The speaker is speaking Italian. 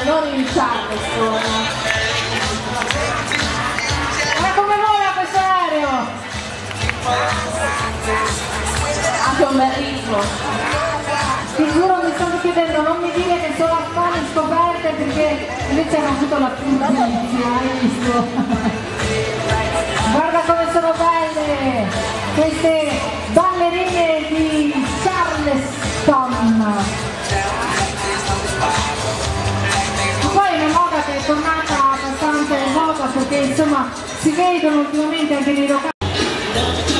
non in Charleston. Ma come vola questo aereo? Anche un bel ritmo. Ti giuro, mi stanno chiedendo, non mi dire che sono a spalle scoperte perché invece hanno avuto la pulizia, hai visto? Guarda come sono belle queste ballerine di Charleston. Poi è una moda che è tornata abbastanza in moda perché insomma si vedono ultimamente anche nei locali.